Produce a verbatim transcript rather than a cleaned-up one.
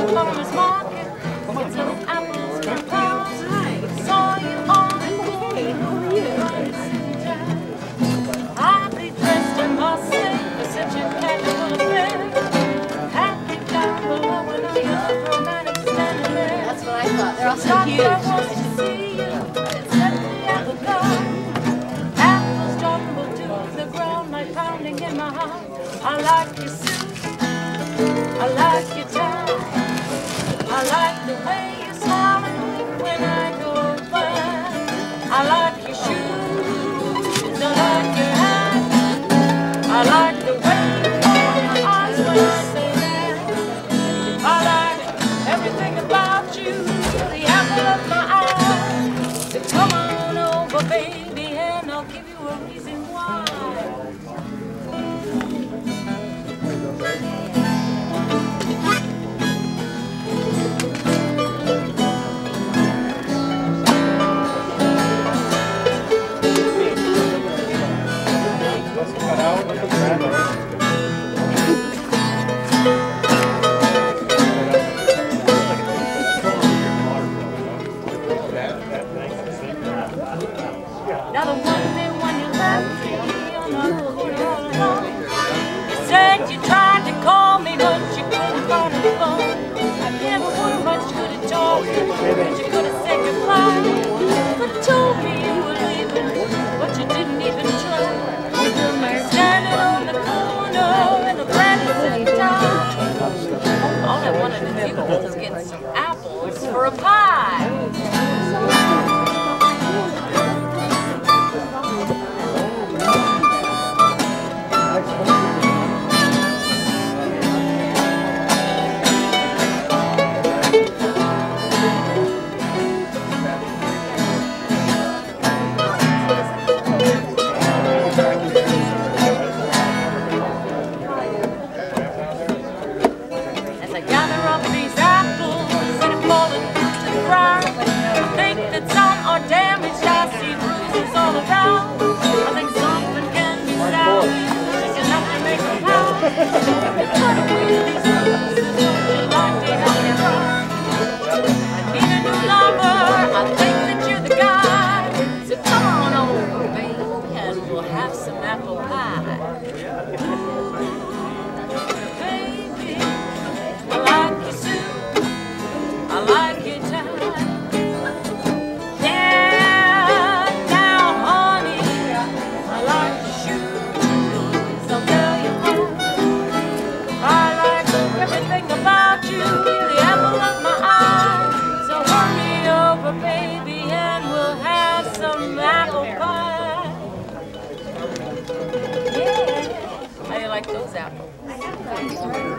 the farmer's market, selling apples for pounds. Saw you on the corner, hardly dressed, I must say, for such a casual affair. Happy down below and all your romantic standing there. That's what I thought. They're also Doctor huge. wants to see you instead of the apple cart. Apples tumble to the ground, my pounding in my heart. I like your suit, I like your tie, I like the way you smile at me when I go by. I like your shoes, I like your hat, I like the way you hold your eyes when I say that. I like everything about you, the apple of my eye. So come on over, baby, and I'll give you a reason why. Now the one day when you left me, I'm not looking all alone. You said you tried to call me, but you couldn't find the phone. I never would have much good at talking, but you could have said goodbye. Could have told me you were leaving, but you didn't even try. Standing on the corner in the planets of time. All I wanted to do was get some apples for a pie. As I gather up these apples that have fallen to the ground, I think that some are damaged, I see bruises all around. I think something can be salvaged, just enough to make a pound. To cut away these bruises, don't you like to help me try? I need a new lover, I think that you're the guy. So come on over, baby, and we'll have some apple pie. Baby, and we'll have some apple pie. Yeah. How do you like those apples?